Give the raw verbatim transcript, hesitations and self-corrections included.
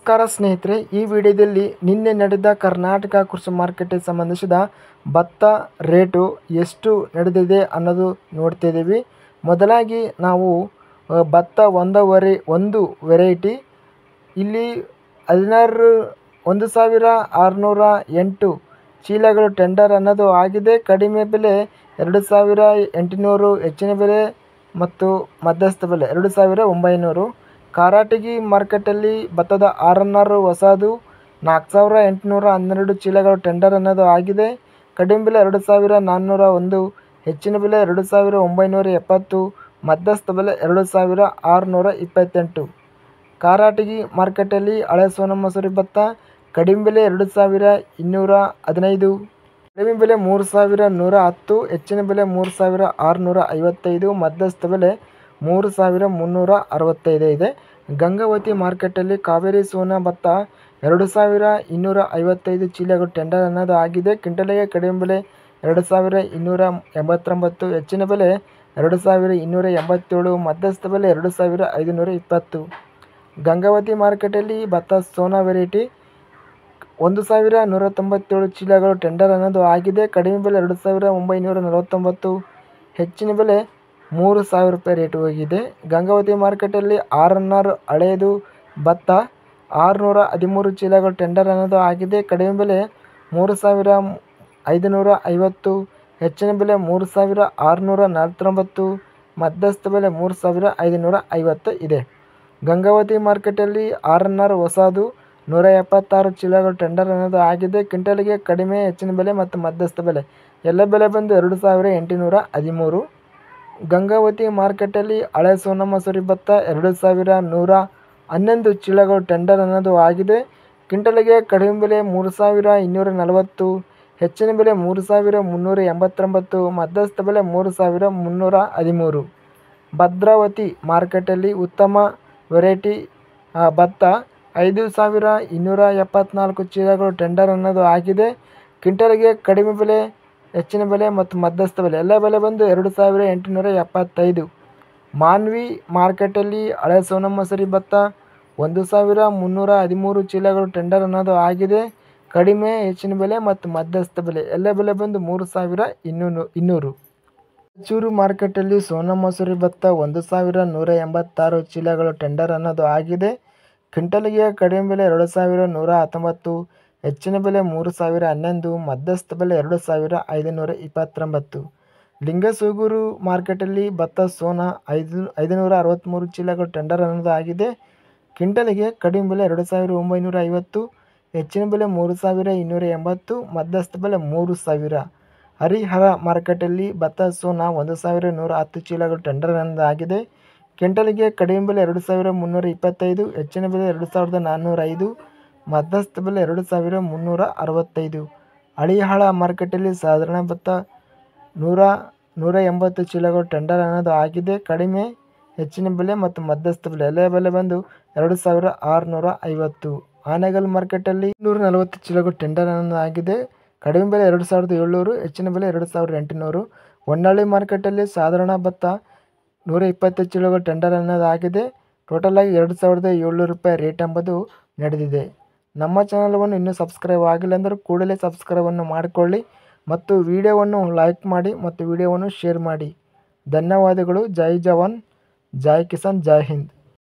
ನಮಸ್ಕಾರ ಸ್ನೇಹಿತರೆ, ಈ ವಿಡಿಯೋದಲ್ಲಿ ನಿನ್ನೆ ನಡೆದ ಕರ್ನಾಟಕ ಕೃಷಿ ಮಾರ್ಕೆಟ್ಗೆ ಸಂಬಂಧಿಸಿದ ಭತ್ತ ರೇಟು ಎಷ್ಟು ನಡೆದಿದೆ ಅನ್ನೋದು ನೋಡ್ತಿದ್ದೀವಿ. ಮೊದಲಾಗಿ ನಾವು ಭತ್ತ ಒಂದೂವರೆ ಒಂದು ವೆರೈಟಿ ಇಲ್ಲಿ ಹದಿನಾರು ಒಂದು ಸಾವಿರ ಆರುನೂರ ಎಂಟು ಚೀಲಗಳು ಟೆಂಡರ್ ಅನ್ನೋದು ಆಗಿದೆ. ಕಡಿಮೆ ಬೆಲೆ ಎರಡು ಸಾವಿರ ಎಂಟುನೂರು, ಹೆಚ್ಚಿನ ಬೆಲೆ ಮತ್ತು ಮಧ್ಯಸ್ಥ ಬೆಲೆ ಎರಡು ಸಾವಿರ ಒಂಬೈನೂರು. ಕಾರಟಗಿ ಮಾರ್ಕೆಟಲ್ಲಿ ಭತ್ತದ ಆರ್ ಎನ್ ಆರ್ ಹೊಸದು ನಾಲ್ಕು ಸಾವಿರ ಎಂಟುನೂರ ಹನ್ನೆರಡು ಚೀಲಗಳು ಟೆಂಡರ್ ಅನ್ನೋದು ಆಗಿದೆ. ಕಡಿಮೆ ಬೆಲೆ ಎರಡು ಸಾವಿರ ನಾನ್ನೂರ ಒಂದು, ಹೆಚ್ಚಿನ ಬೆಲೆ ಎರಡು ಸಾವಿರ ಒಂಬೈನೂರ ಎಪ್ಪತ್ತು, ಮಧ್ಯಸ್ಥ ಬೆಲೆ ಎರಡು ಸಾವಿರ ಆರುನೂರ ಇಪ್ಪತ್ತೆಂಟು. ಕಾರಟಗಿ ಮಾರ್ಕೆಟಲ್ಲಿ ಹಳೆ ಸೋನಾ ಮಸೂರಿ ಭತ್ತ ಕಡಿಮೆ ಬೆಲೆ ಎರಡು ಸಾವಿರ ಇನ್ನೂರ ಹದಿನೈದು, ಕಡಿಮೆ ಬೆಲೆ ಮೂರು ಸಾವಿರ ನೂರ ಹತ್ತು, ಹೆಚ್ಚಿನ ಬೆಲೆ ಮೂರು ಸಾವಿರ ಆರುನೂರ ಐವತ್ತೈದು, ಮಧ್ಯಸ್ಥ ಬೆಲೆ ಮೂರು ಸಾವಿರ ಮುನ್ನೂರ ಅರವತ್ತೈದು ಇದೆ. ಗಂಗಾವತಿ ಮಾರ್ಕೆಟಲ್ಲಿ ಕಾವೇರಿ ಸೋನಾ ಭತ್ತ ಎರಡು ಸಾವಿರ ಇನ್ನೂರ ಐವತ್ತೈದು ಚೀಲಗಳು ಟೆಂಡರ್ ಅನ್ನೋದು ಆಗಿದೆ. ಕ್ವಿಂಟಲಿಗೆ ಕಡಿಮೆ ಬೆಲೆ ಎರಡು ಸಾವಿರ ಇನ್ನೂರ ಎಂಬತ್ತೊಂಬತ್ತು, ಹೆಚ್ಚಿನ ಬೆಲೆ ಎರಡು ಸಾವಿರ ಇನ್ನೂರ ಎಂಬತ್ತೇಳು, ಮಧ್ಯಸ್ಥ ಬೆಲೆ ಎರಡು ಸಾವಿರ ಐದುನೂರ ಇಪ್ಪತ್ತು. ಗಂಗಾವತಿ ಮಾರ್ಕೆಟಲ್ಲಿ ಭತ್ತ ಸೋನಾ ವೆರೈಟಿ ಒಂದು ಸಾವಿರ ನೂರ ತೊಂಬತ್ತೇಳು ಚೀಲಗಳು ಟೆಂಡರ್ ಅನ್ನೋದು ಆಗಿದೆ. ಕಡಿಮೆ ಬೆಲೆ ಎರಡು ಸಾವಿರ ಒಂಬೈನೂರ ನಲವತ್ತೊಂಬತ್ತು, ಹೆಚ್ಚಿನ ಬೆಲೆ ಮೂರು ಸಾವಿರ ರೂಪಾಯಿ ರೇಟ್ ಹೋಗಿದೆ. ಗಂಗಾವತಿ ಮಾರ್ಕೆಟಲ್ಲಿ ಆರ್ ಎನ್ ಆರ್ ಹಳೆಯದು ಭತ್ತ ಆರುನೂರ ಹದಿಮೂರು ಚೀಲಗಳು ಟೆಂಡರ್ ಅನ್ನೋದು ಆಗಿದೆ. ಕಡಿಮೆ ಬೆಲೆ ಮೂರು ಸಾವಿರ ಐದುನೂರ ಐವತ್ತು, ಹೆಚ್ಚಿನ ಬೆಲೆ ಮೂರು ಸಾವಿರ ಆರುನೂರ ನಲವತ್ತೊಂಬತ್ತು, ಮಧ್ಯಸ್ಥ ಬೆಲೆ ಮೂರು ಸಾವಿರ ಐದುನೂರ ಐವತ್ತು ಇದೆ. ಗಂಗಾವತಿ ಮಾರ್ಕೆಟಲ್ಲಿ ಆರ್ ಎನ್ ಆರ್ ಹೊಸದು ನೂರ ಎಪ್ಪತ್ತಾರು ಚೀಲಗಳು ಟೆಂಡರ್ ಅನ್ನೋದು ಆಗಿದೆ. ಕ್ವಿಂಟಲಿಗೆ ಕಡಿಮೆ, ಹೆಚ್ಚಿನ ಬೆಲೆ ಮತ್ತು ಮಧ್ಯಸ್ಥ ಬೆಲೆ ಎಲ್ಲ ಬೆಲೆ ಬಂದು ಎರಡು ಸಾವಿರ ಎಂಟುನೂರ ಹದಿಮೂರು. ಗಂಗಾವತಿ ಮಾರ್ಕೆಟಲ್ಲಿ ಹಳೆ ಸೋನಾ ಮಸೂರಿ ಭತ್ತ ಎರಡು ಸಾವಿರ ನೂರ ಹನ್ನೊಂದು ಚೀಲಗಳು ಟೆಂಡರ್ ಅನ್ನೋದು ಆಗಿದೆ. ಕ್ವಿಂಟಲಿಗೆ ಕಡಿಮೆ ಬೆಲೆ ಮೂರು ಸಾವಿರ ಇನ್ನೂರ ನಲವತ್ತು, ಹೆಚ್ಚಿನ ಬೆಲೆ ಮೂರು ಸಾವಿರ ಮುನ್ನೂರ ಎಂಬತ್ತೊಂಬತ್ತು, ಮಧ್ಯಸ್ಥ ಬೆಲೆ ಮೂರು ಸಾವಿರ ಮುನ್ನೂರ ಹದಿಮೂರು. ಭದ್ರಾವತಿ ಮಾರ್ಕೆಟಲ್ಲಿ ಉತ್ತಮ ವೆರೈಟಿ ಭತ್ತ ಐದು ಸಾವಿರ ಇನ್ನೂರ ಎಪ್ಪತ್ನಾಲ್ಕು ಚೀಲಗಳು ಟೆಂಡರ್ ಅನ್ನೋದು ಆಗಿದೆ. ಕ್ವಿಂಟಲಿಗೆ ಕಡಿಮೆ ಬೆಲೆ, ಹೆಚ್ಚಿನ ಬೆಲೆ ಮತ್ತು ಮಧ್ಯಸ್ಥ ಬೆಲೆ ಎಲ್ಲ ಬೆಲೆ ಬಂದು ಎರಡು ಸಾವಿರ ಎಂಟುನೂರ ಎಪ್ಪತ್ತೈದು. ಮಾನ್ವಿ ಮಾರ್ಕೆಟಲ್ಲಿ ಹಳೆ ಸೋನಾ ಮಸೂರಿ ಭತ್ತ ಒಂದು ಸಾವಿರ ಮುನ್ನೂರ ಹದಿಮೂರು ಚೀಲಗಳು ಟೆಂಡರ್ ಅನ್ನೋದು ಆಗಿದೆ. ಕಡಿಮೆ, ಹೆಚ್ಚಿನ ಬೆಲೆ ಮತ್ತು ಮಧ್ಯಸ್ಥ ಬೆಲೆ ಎಲ್ಲ ಬೆಲೆ ಬಂದು ಮೂರು ಸಾವಿರ ಇನ್ನೂರು ಇನ್ನೂರು. ರಾಯಚೂರು ಮಾರ್ಕೆಟಲ್ಲಿ ಸೋನಾ ಮಸೂರಿ ಭತ್ತ ಒಂದು ಸಾವಿರ ನೂರ ಎಂಬತ್ತಾರು ಚೀಲಗಳು ಟೆಂಡರ್ ಅನ್ನೋದು ಆಗಿದೆ. ಕ್ವಿಂಟಲಿಗೆ ಕಡಿಮೆ ಬೆಲೆ ಎರಡು ಸಾವಿರ ನೂರ ಹತ್ತೊಂಬತ್ತು, ಹೆಚ್ಚಿನ ಬೆಲೆ ಮೂರು ಸಾವಿರ ಹನ್ನೊಂದು, ಮಧ್ಯಸ್ಥ ಬೆಲೆ ಎರಡು ಸಾವಿರ ಐದುನೂರ ಇಪ್ಪತ್ತೊಂಬತ್ತು. ಲಿಂಗಸೂಗೂರು ಮಾರ್ಕೆಟಲ್ಲಿ ಭತ್ತ ಸೋನಾ ಐದು ಐದುನೂರ ಅರವತ್ತ್ಮೂರು ಚೀಲಗಳು ಟೆಂಡರ್ ಅನ್ನೋದು ಆಗಿದೆ. ಕ್ವಿಂಟಲಿಗೆ ಕಡಿಮೆ ಬೆಲೆ ಎರಡು ಸಾವಿರ ಒಂಬೈನೂರ ಐವತ್ತು, ಹೆಚ್ಚಿನ ಬೆಲೆ ಮೂರು ಸಾವಿರ ಇನ್ನೂರ ಎಂಬತ್ತು, ಮಧ್ಯಸ್ಥ ಬೆಲೆ ಮೂರು ಸಾವಿರ. ಹರಿಹರ ಮಾರ್ಕೆಟಲ್ಲಿ ಭತ್ತ ಸೋನಾ ಒಂದು ಸಾವಿರ ನೂರ ಹತ್ತು ಚೀಲಗಳು ಟೆಂಡರ್ ಅನ್ನೋದು ಆಗಿದೆ. ಕ್ವಿಂಟಲಿಗೆ ಕಡಿಮೆ ಬೆಲೆ ಎರಡು ಸಾವಿರ ಮುನ್ನೂರ ಇಪ್ಪತ್ತೈದು, ಹೆಚ್ಚಿನ ಬೆಲೆ ಎರಡು ಸಾವಿರದ ನಾನ್ನೂರ ಐದು, ಮಧ್ಯಸ್ಥ ಬೆಲೆ ಎರಡು ಸಾವಿರ ಮುನ್ನೂರ ಅರವತ್ತೈದು. ಹಳಿಯಾಳ ಮಾರ್ಕೆಟಲ್ಲಿ ಸಾಧಾರಣ ಭತ್ತ ನೂರ ನೂರ ಎಂಬತ್ತು ಚೀಲಗಳು ಟೆಂಡರ್ ಅನ್ನೋದು ಆಗಿದೆ. ಕಡಿಮೆ, ಹೆಚ್ಚಿನ ಬೆಲೆ ಮತ್ತು ಮಧ್ಯಸ್ಥ ಬೆಲೆ ಎಲ್ಲ ಬೆಲೆ ಬಂದು ಎರಡು ಸಾವಿರ ಆರುನೂರ ಐವತ್ತು. ಆನೇಕಲ್ ಮಾರ್ಕೆಟಲ್ಲಿ ನೂರ ನಲವತ್ತು ಚೀಲಗಳು ಟೆಂಡರ್ ಅನ್ನೋದು ಆಗಿದೆ. ಕಡಿಮೆ ಬೆಲೆ ಎರಡು ಸಾವಿರದ ಏಳ್ನೂರು, ಹೆಚ್ಚಿನ ಬೆಲೆ ಎರಡು ಸಾವಿರದ ಎಂಟುನೂರು. ಹೊನ್ನಾಳಿ ಮಾರ್ಕೆಟಲ್ಲಿ ಸಾಧಾರಣ ಭತ್ತ ನೂರ ಇಪ್ಪತ್ತು ಚೀಲಗಳು ಟೆಂಡರ್ ಅನ್ನೋದು ಆಗಿದೆ. ಟೋಟಲಾಗಿ ಎರಡು ಸಾವಿರದ ಏಳ್ನೂರು ರೂಪಾಯಿ ರೇಟ್ ಎಂಬುದು ನಡೆದಿದೆ. ನಮ್ಮ ಚಾನಲವನ್ನು ಇನ್ನೂ ಸಬ್ಸ್ಕ್ರೈಬ್ ಆಗಿಲ್ಲ ಅಂದರೆ ಕೂಡಲೇ ಸಬ್ಸ್ಕ್ರೈಬನ್ನು ಮಾಡಿಕೊಳ್ಳಿ ಮತ್ತು ವಿಡಿಯೋವನ್ನು ಲೈಕ್ ಮಾಡಿ ಮತ್ತು ವಿಡಿಯೋವನ್ನು ಶೇರ್ ಮಾಡಿ. ಧನ್ಯವಾದಗಳು. ಜೈ ಜವಾನ್, ಜೈ ಕಿಸಾನ್, ಜೈ ಹಿಂದ್.